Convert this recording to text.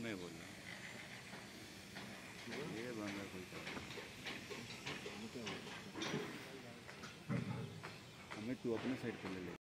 नहीं बोल रहा ये बंदा कोई हमें तू अपने साइड पे ले ले।